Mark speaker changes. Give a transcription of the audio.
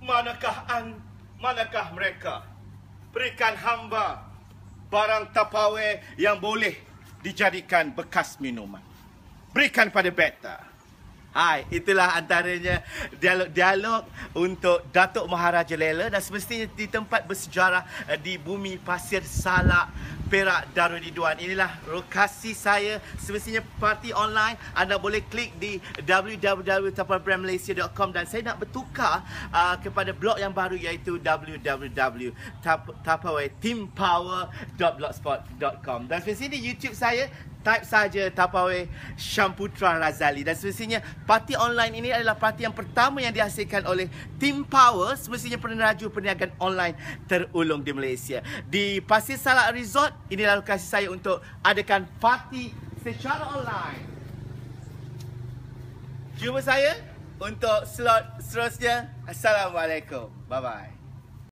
Speaker 1: Manakah mereka? Berikan hamba barang Tupperware yang boleh dijadikan bekas minuman. Berikan pada beta. Hai, itulah antaranya dialog untuk Datuk Maharaja Lela, dan semestinya di tempat bersejarah di bumi Pasir Salak, Perak, Darul Ridwan. Inilah lokasi saya. Semestinya parti online. Anda boleh klik di www.tupperwaremalaysia.com, dan saya nak bertukar kepada blog yang baru, iaitu www.tupperwareteampower.blogspot.com. Dan semestinya di YouTube saya type saja Tupperware Syamputra Razali, dan semestinya parti online ini adalah parti yang pertama yang dihasilkan oleh Team Power, semestinya peneraju perniagaan online terulung di Malaysia. Di Pasir Salak Resort, inilah lokasi saya untuk adakan parti secara online. Jumpa saya untuk slot seterusnya. Assalamualaikum. Bye-bye.